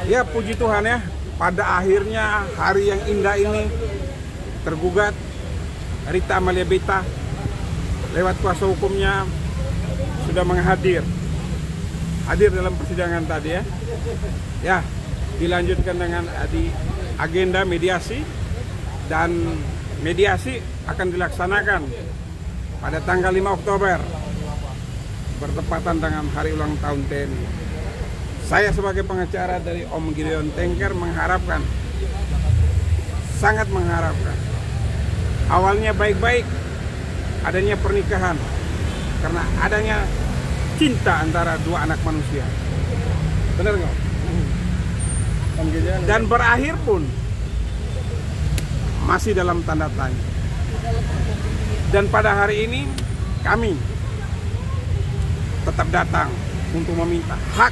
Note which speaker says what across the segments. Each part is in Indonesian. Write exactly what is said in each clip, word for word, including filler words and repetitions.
Speaker 1: Ya puji Tuhan ya, pada akhirnya hari yang indah ini tergugat Rita Amalia Beta lewat kuasa hukumnya sudah menghadir hadir dalam persidangan tadi ya. Ya, dilanjutkan dengan di agenda mediasi, dan mediasi akan dilaksanakan pada tanggal lima Oktober bertepatan dengan hari ulang tahun T N I. Saya sebagai pengacara dari Om Gideon Tengker mengharapkan, sangat mengharapkan, awalnya baik-baik, adanya pernikahan karena adanya cinta antara dua anak manusia, benar nggak? Dan berakhir pun masih dalam tanda tanya. Dan pada hari ini kami tetap datang untuk meminta hak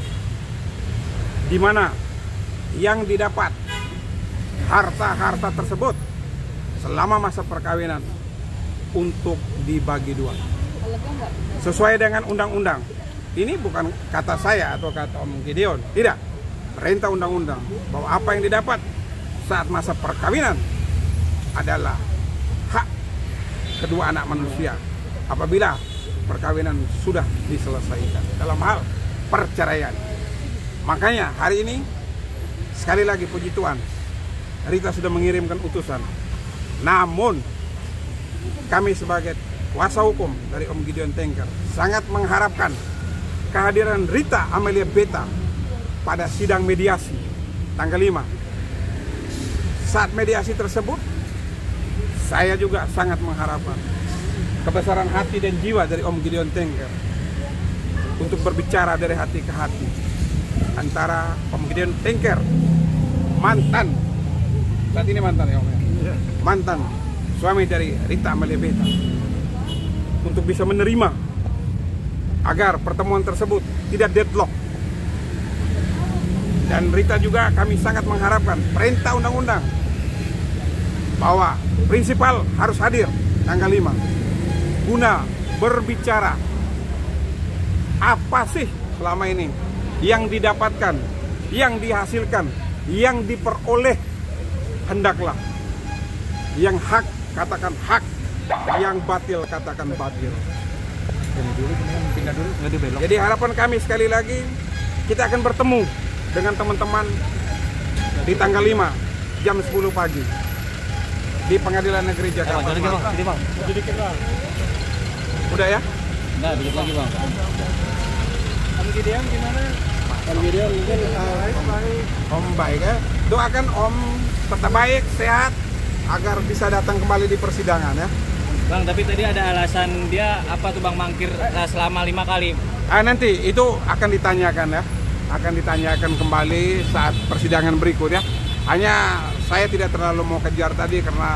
Speaker 1: di mana yang didapat harta-harta tersebut selama masa perkawinan untuk dibagi dua sesuai dengan undang-undang. Ini bukan kata saya atau kata Om Gideon, tidak. Perintah undang-undang bahwa apa yang didapat saat masa perkawinan adalah hak kedua anak manusia apabila perkawinan sudah diselesaikan dalam hal perceraian. Makanya hari ini sekali lagi puji Tuhan, Rita sudah mengirimkan utusan. Namun kami sebagai kuasa hukum dari Om Gideon Tengker sangat mengharapkan kehadiran Rita Amalia Beta pada sidang mediasi tanggal lima. Saat mediasi tersebut, saya juga sangat mengharapkan kebesaran hati dan jiwa dari Om Gideon Tengker untuk berbicara dari hati ke hati antara Om Gideon Tengker, mantan, saat ini mantan ya Om ya? Mantan suami dari Rita Amalia Beta, untuk bisa menerima agar pertemuan tersebut tidak deadlock. Dan Rita juga kami sangat mengharapkan perintah undang-undang bahwa prinsipal harus hadir tanggal lima guna berbicara apa sih selama ini yang didapatkan, yang dihasilkan, yang diperoleh. Hendaklah yang hak katakan hak, yang batil katakan batil. Jadi harapan kami sekali lagi, kita akan bertemu dengan teman-teman di tanggal lima jam sepuluh pagi di Pengadilan Negeri Jakarta. Udah ya?
Speaker 2: Enggak, dikit lagi Bang.
Speaker 3: Om Gideon gimana? Om Gideon mungkin
Speaker 1: Om baik ya. Doakan Om tetap baik, sehat, agar bisa datang kembali di persidangan ya.
Speaker 2: Bang, tapi tadi ada alasan dia apa tuh Bang mangkir selama lima kali?
Speaker 1: Ah, nanti itu akan ditanyakan ya. Akan ditanyakan kembali saat persidangan berikut ya. Hanya saya tidak terlalu mau kejar tadi karena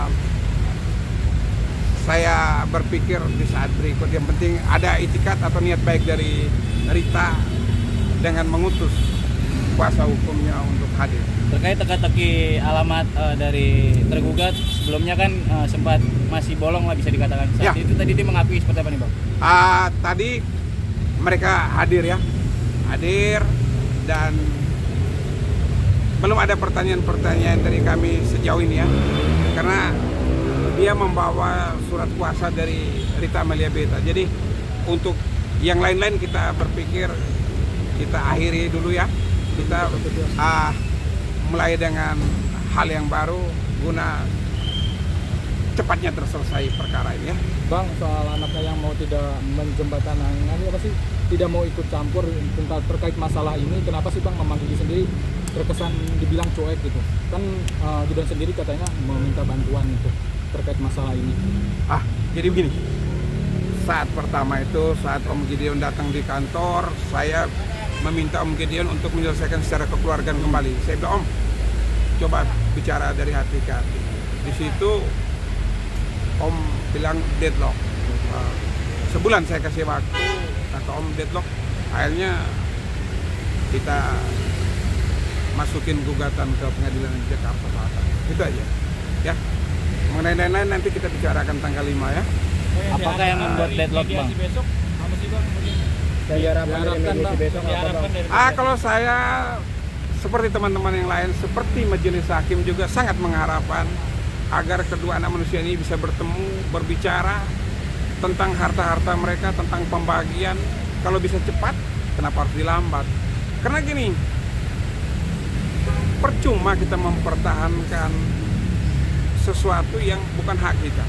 Speaker 1: saya berpikir di saat berikut yang penting ada itikat atau niat baik dari Rita dengan mengutus kuasa hukumnya untuk hadir.
Speaker 2: Terkait teka-teki alamat uh, dari tergugat sebelumnya kan uh, sempat masih bolong lah bisa dikatakan. Saat ya. Itu tadi dia mengakui seperti apa nih Bang?
Speaker 1: Uh, tadi mereka hadir ya, hadir. Dan belum ada pertanyaan-pertanyaan dari kami sejauh ini ya, karena dia membawa surat kuasa dari Rita Amalia Beta. Jadi untuk yang lain-lain kita berpikir kita akhiri dulu ya, kita uh, mulai dengan hal yang baru guna cepatnya terselesai perkara ini ya.
Speaker 3: Bang, soal anaknya yang mau tidak menjembatani apa sih, tidak mau ikut campur tentang terkait masalah ini, kenapa sih Bang memanggil sendiri terkesan dibilang cuek gitu? Kan uh, Gideon sendiri katanya meminta bantuan itu terkait masalah ini.
Speaker 1: Ah, jadi begini. Saat pertama itu, saat Om Gideon datang di kantor, saya meminta Om Gideon untuk menyelesaikan secara kekeluargaan kembali. Saya bilang, Om, coba bicara dari hati ke hati. Di situ Om bilang deadlock. Uh, sebulan saya kasih waktu, kata Om deadlock. Akhirnya kita masukin gugatan ke Pengadilan Jakarta Selatan. Itu aja. Ya. Mengenai lain-lain nanti kita bicarakan tanggal lima ya.
Speaker 2: Apakah yang membuat deadlock Bang?
Speaker 3: Yang diharapkan dari mediasi besok apa Bang?
Speaker 1: Ah, kalau saya seperti teman-teman yang lain, seperti majelis hakim juga sangat mengharapkan agar kedua anak manusia ini bisa bertemu, berbicara tentang harta-harta mereka, tentang pembagian. Kalau bisa cepat, kenapa harus dilambat? Karena gini, percuma kita mempertahankan sesuatu yang bukan hak kita.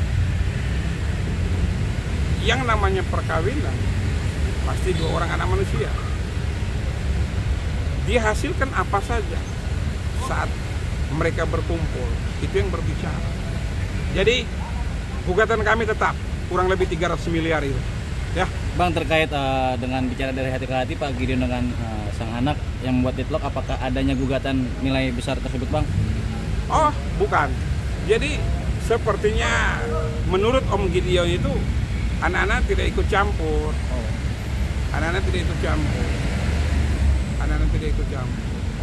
Speaker 1: Yang namanya perkawinan pasti dua orang anak manusia. Dia hasilkan apa saja saat mereka berkumpul, itu yang berbicara. Jadi gugatan kami tetap kurang lebih tiga ratus miliar itu. Ya,
Speaker 2: Bang, terkait uh, dengan bicara dari hati ke hati Pak Gideon dengan uh, sang anak yang membuat deadlock, apakah adanya gugatan nilai besar tersebut, Bang?
Speaker 1: Oh, bukan. Jadi sepertinya menurut Om Gideon itu anak-anak tidak ikut campur.
Speaker 2: Oh.
Speaker 1: Anak-anak tidak ikut campur. Anak-anak tidak ikut campur.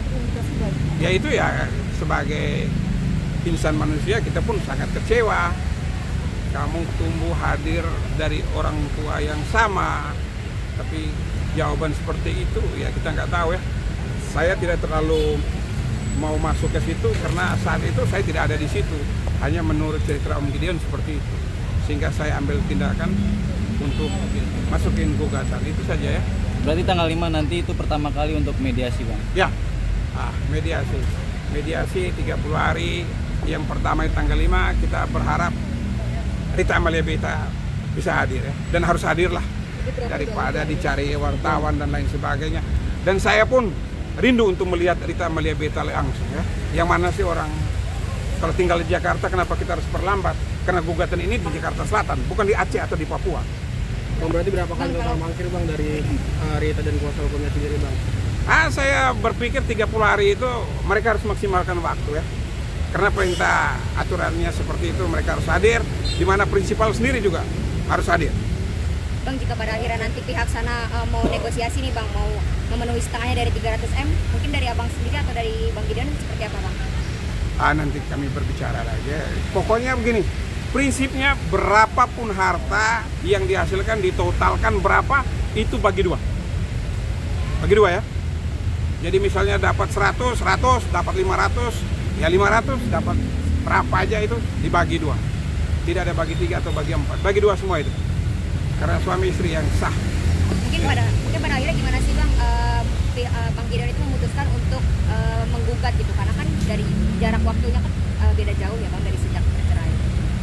Speaker 1: Ya itu ya, sebagai insan manusia kita pun sangat kecewa. Kamu tumbuh hadir dari orang tua yang sama, tapi jawaban seperti itu ya kita nggak tahu ya. Saya tidak terlalu mau masuk ke situ karena saat itu saya tidak ada di situ. Hanya menurut cerita Om Gideon seperti itu, sehingga saya ambil tindakan untuk masukin gugatan itu saja ya.
Speaker 2: Berarti tanggal lima nanti itu pertama kali untuk mediasi, Bang?
Speaker 1: Ya, ah, mediasi. Mediasi tiga puluh hari. Yang pertama itu tanggal lima, kita berharap Rita Amalia Beta bisa hadir ya. Dan harus hadir lah, daripada dicari wartawan dan lain sebagainya. Dan saya pun rindu untuk melihat Rita Amalia Beta langsung ya. Yang mana sih orang, kalau tinggal di Jakarta kenapa kita harus perlambat? Karena gugatan ini di Jakarta Selatan, bukan di Aceh atau di Papua.
Speaker 4: Bang, berarti berapa kali total mangkir Bang dari uh, Rita dan kuasa hukumnya sendiri Bang?
Speaker 1: Ah, saya berpikir tiga puluh hari itu mereka harus maksimalkan waktu ya. Karena perintah aturannya seperti itu, mereka harus hadir, di mana prinsipal sendiri juga harus hadir.
Speaker 5: Bang, jika pada akhirnya nanti pihak sana uh, mau negosiasi nih Bang, mau memenuhi setengahnya dari tiga ratus M, mungkin dari Abang sendiri atau dari Bang Gideon seperti apa Bang?
Speaker 1: Ah, nanti kami berbicara lagi. Pokoknya begini, prinsipnya berapapun harta yang dihasilkan, ditotalkan berapa, itu bagi dua. Bagi dua ya. Jadi misalnya dapat seratus, seratus, dapat lima ratus, ya lima ratus, dapat berapa aja itu dibagi dua. Tidak ada bagi tiga atau bagi empat, bagi dua semua itu. Karena suami istri yang sah.
Speaker 5: Mungkin pada mungkin pada akhirnya gimana sih Bang, uh, uh, Bang Gideon itu memutuskan untuk uh, menggugat gitu, karena kan dari jarak waktunya kan uh, beda jauh ya Bang dari sejak bercerai.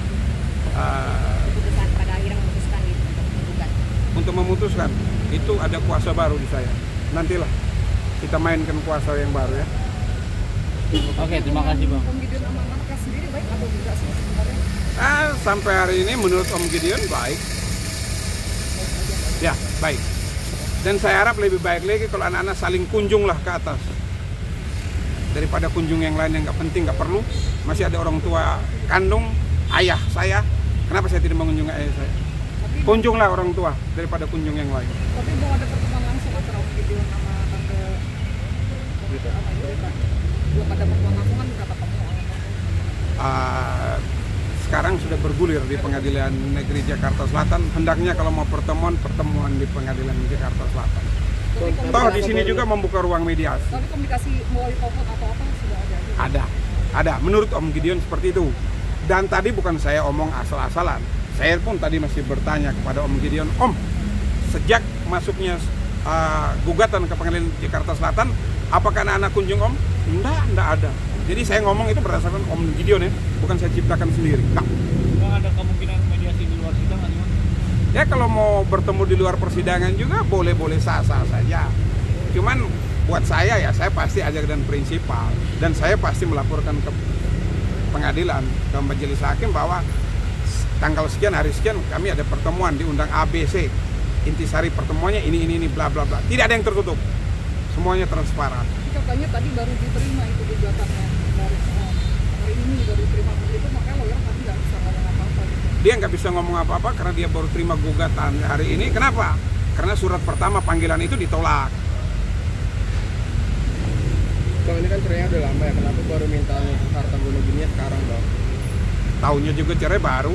Speaker 1: Uh,
Speaker 5: Keputusan pada akhirnya memutuskan gitu untuk menggugat.
Speaker 1: untuk memutuskan itu ada kuasa baru di saya. Nantilah kita mainkan kuasa yang baru ya.
Speaker 2: Oke, terima kasih, Bang.
Speaker 6: Om Gideon sama anaknya sendiri baik atau tidak sih sebenarnya?
Speaker 1: Ah, sampai hari ini menurut Om Gideon baik. Ya, baik. Dan saya harap lebih baik lagi kalau anak-anak saling kunjunglah ke atas. Daripada kunjung yang lain yang nggak penting, nggak perlu. Masih ada orang tua kandung, ayah saya. Kenapa saya tidak mengunjungi ayah saya? Kunjunglah orang tua daripada kunjung yang lain.
Speaker 6: Tapi belum ada pertemuan langsung antara Om Gideon sama tante gitu apa itu Pak? Belum ada pertemuan langsung kan berapa pertemuan?
Speaker 1: Uh, sekarang sudah bergulir di Pengadilan Negeri Jakarta Selatan. Hendaknya kalau mau pertemuan, pertemuan di Pengadilan Jakarta Selatan. Toh di sini juga membuka ruang mediasi.
Speaker 6: Tapi komunikasi melalui telepon atau apa sudah ada?
Speaker 1: Ada, ada. Menurut Om Gideon seperti itu. Dan tadi bukan saya omong asal-asalan. Saya pun tadi masih bertanya kepada Om Gideon, Om, sejak masuknya uh, gugatan ke Pengadilan Jakarta Selatan, apakah anak-anak kunjung Om? Enggak, enggak ada. Jadi saya ngomong itu berdasarkan Om Gideon ya, bukan saya ciptakan sendiri. Enggak.
Speaker 2: Bang, ada kemungkinan mediasi di luar sidang atau gimana?
Speaker 1: Ya kalau mau bertemu di luar persidangan juga boleh-boleh sah-sah saja. Cuman buat saya ya, saya pasti ajak dan prinsipal. Dan saya pasti melaporkan ke pengadilan, ke majelis hakim bahwa tanggal sekian, hari sekian kami ada pertemuan diundang A B C. Intisari pertemuannya ini, ini, ini, bla bla bla. Tidak ada yang tertutup. Semuanya transparan.
Speaker 6: Katanya tadi baru diterima itu gugatannya dari uh, hari ini baru diterima begitu, makanya lawyer tadi nggak bisa ngomong apa-apa gitu.
Speaker 1: Dia nggak bisa ngomong apa-apa karena dia baru terima gugatan hari ini. Kenapa? Karena surat pertama panggilan itu ditolak.
Speaker 4: Bang, ini kan cerainya udah lama ya, kenapa baru minta untuk harta gono gini sekarang Bang?
Speaker 1: Tahunnya juga cerai baru.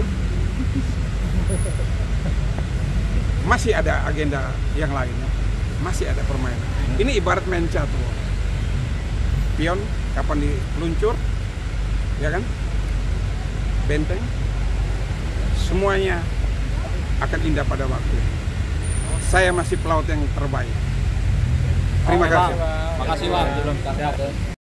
Speaker 1: Masih ada agenda yang lainnya. Masih ada permainan. Ini ibarat main catur. pion kapan diluncur, ya kan? Benteng, semuanya akan indah pada waktu. Saya masih pelaut yang terbaik. Terima
Speaker 2: Oke,
Speaker 1: kasih.
Speaker 2: Bang. Makasih Bang.